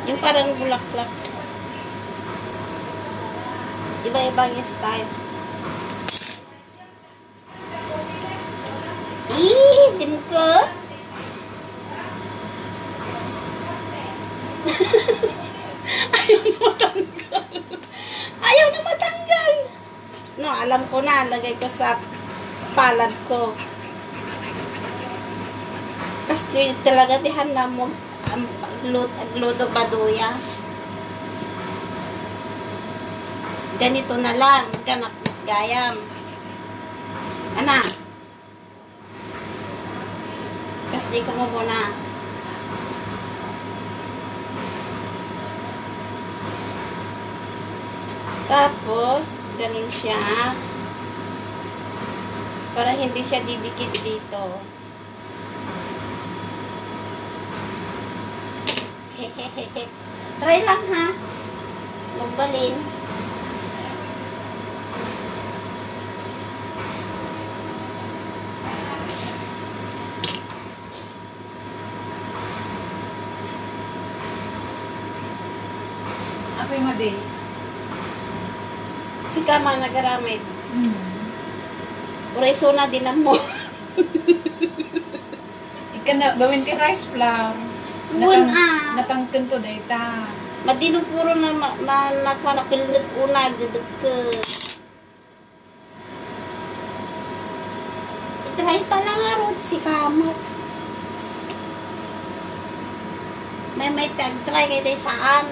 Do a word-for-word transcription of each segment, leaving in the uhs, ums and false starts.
Yung parang bulaklak. Iba-ibang style. Ih, dimkot. Ayaw na matanggal. Ayaw na matanggal. No, alam ko na. Lagay ko sa palad ko. Kasi talaga dihan na mo ang agluto baduya. Ganito na lang. Ganap gayam. Ana. Kasi ko mo muna. Tapos, ganun siya. Para hindi siya didikit dito. Hehehehe. Try lang ha. Magbalin. Apa yung madi? Si Kama nagaramid. Hmm. Ureso na din mo. Ika na, gawin ti rice flour. Kuwan ah. Natangken to dayta. Madino puro na ma, ma nakmanakilit unag didagke. Itry talang arot si Kama. May may tag-try kayo tayo saan.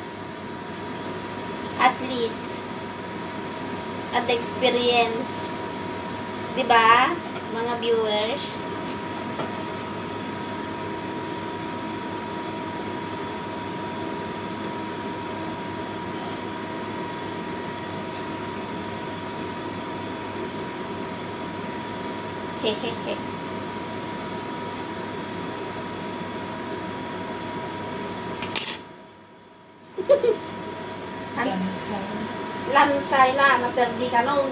At least. At experience. Diba? Mga viewers. Hehehe. Lansay na, naperdi ka nung.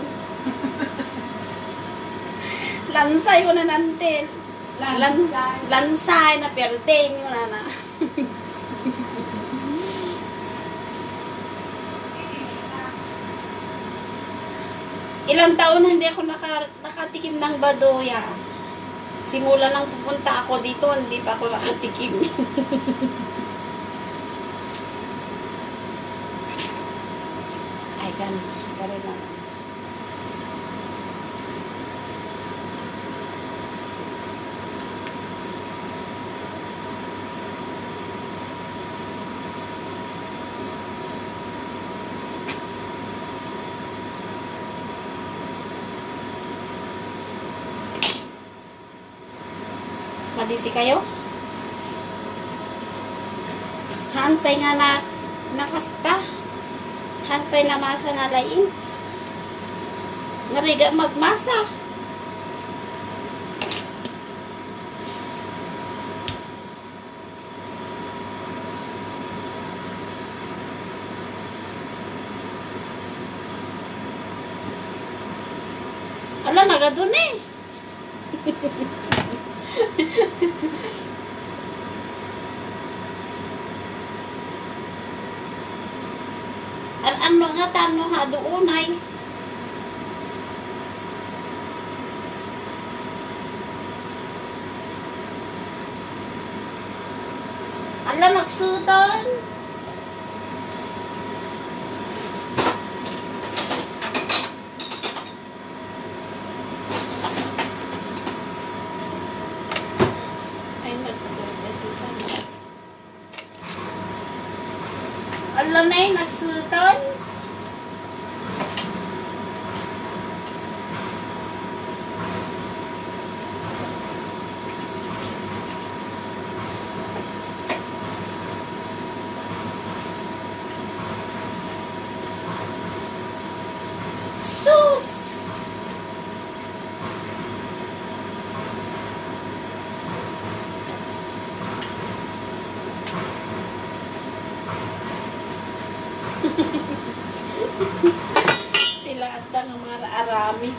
Lansay ko na nantil. Lansay. Lansay, naperdi ko na na. Ilang taon na hindi ako naka, nakatikim ng badoya. Simula nang pupunta ako dito, hindi pa ako nakatikim. Ay, ganun. Ganun lang. Madisi kayo? Hantay nga na nakasta. Hantay na masa na lain. Nariga magmasa. Ala, nagadun eh. Ano nga tano ha doon ay ala nagsudan ay nagdadati sa ala na yung nagsudan. Tilada ng mga arami.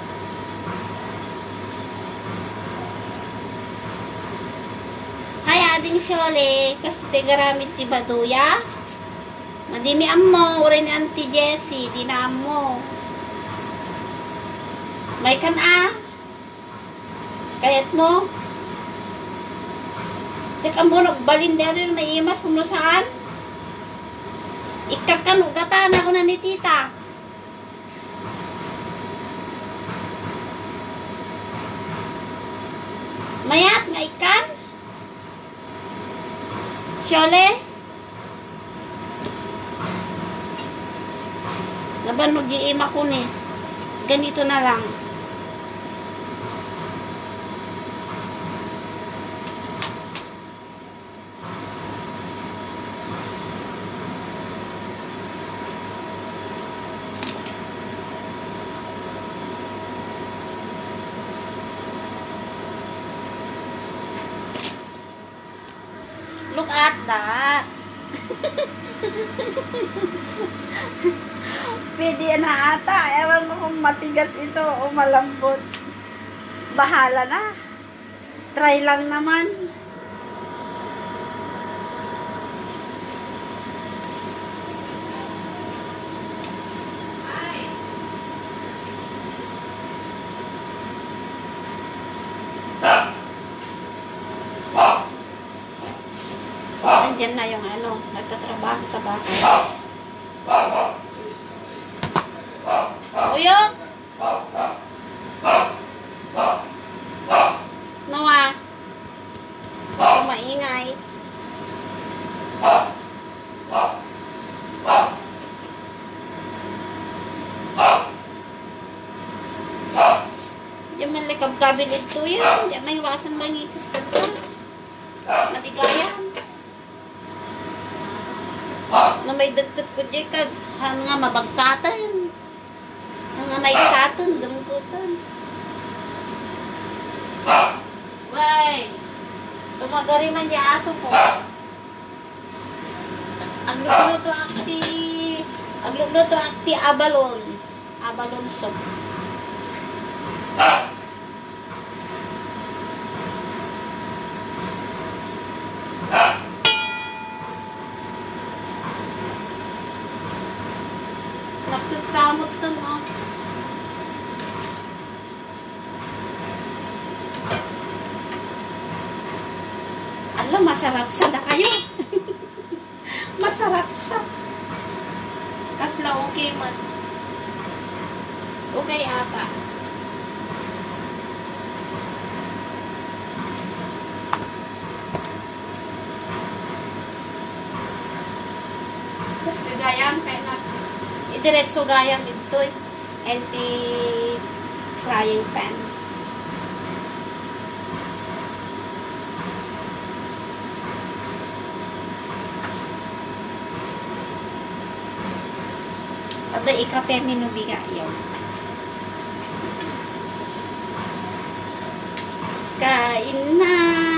Hi ading syole, kasto te garamit ti baduya. Madimi ammo, uri ni Auntie Jessie, di na ammo. May kan a? Kayat mo? Tek ammo, balin dito yung naimas kung saan? Ikakanugatan ako na ni tita. Mayat nga ikan? Syole? Laban mag-iima ko ni. Ganito na lang. Look at that. Pwede na ata. Ewan ko kung matigas ito o malambot. Bahala na. Try lang naman. Nandiyan na yung ano, nagtatrabaho sa bahay. Uyok! Noah! Ito maingay. Diyan man likab-kabil ito yan. Diyan may iwasan mangikas ka ito. Matigayan. Na may dagkat ko dyan ka, nga mabagkatan. Nga may katon, dumgutan. Way! Tumagari man yung aso ko. Aglugluto akti, aglugluto akti abalon. Abalon soup. Naksud samot ito, no? Alam, masarap sa na kayo. Masarap sa. Kasla okay man. Okay ata. Basta gayam kaya na. Diretso gayang dito eh. Anti-frying pan. At ikape minubiga yun. Kain na.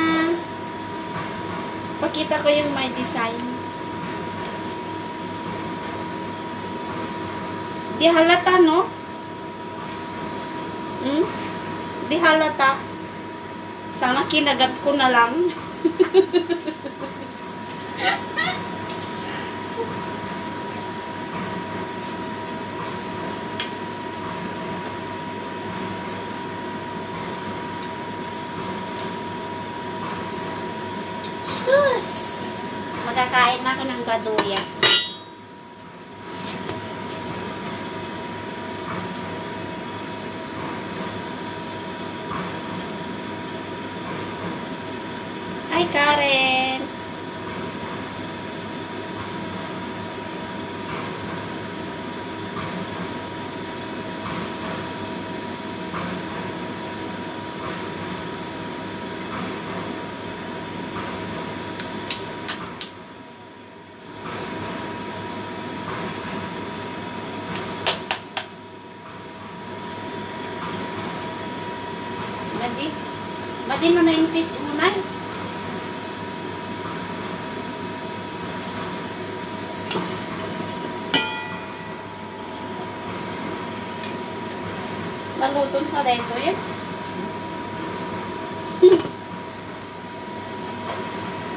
Pakita ko yung my design. Di halata, no? Hmm? Di halata. Sana kinagat ko na lang. Sus! Magkakain na ako ng baduya. Hi, Karen. Madi, madi mo na impis mo na. Naluton sa dito yan.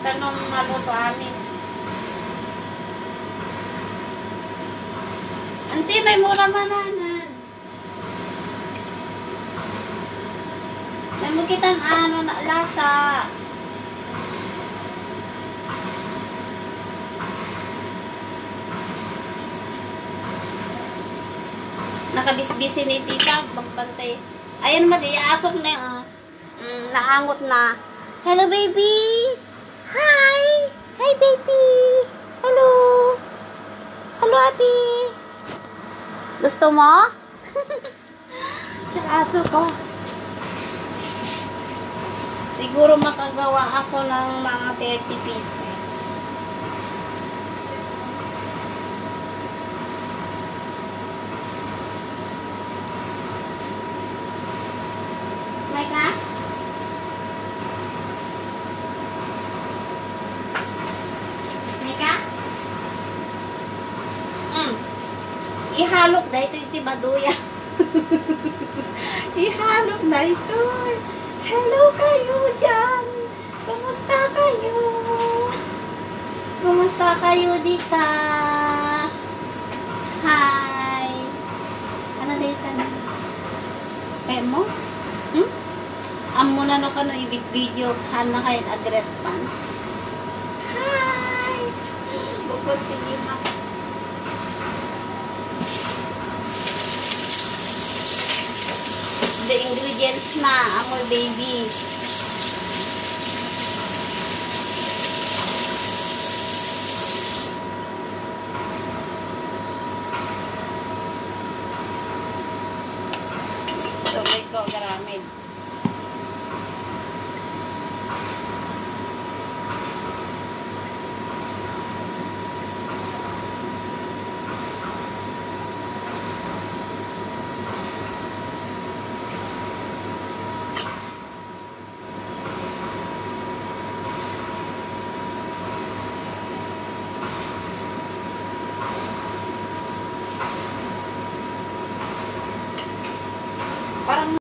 tanong maluto amin. Ante, may mura mananan. May mukitan ano na lasa. Nakabisbisi ni tita, bagbantay. Ayan madi, asok na yun. Mm, naangot na. Hello, baby! Hi! Hi, baby! Hello! Hello, Abby! Gusto mo? Sa aso ko. Siguro makagawa ako ng mga thirty pieces. May ka? May ka? Mm. Ihalok na ito yung tibaduya. Ihalok na ito. Hello kayo dyan. Kumusta kayo? Kumusta kayo dita? Hi. Ano dita na? Kaya mo? Hmm? Amo na no ka no ibig video. Hana kayo address pants. Hi. Bukod tingin ako. The ingredients na, amoy baby.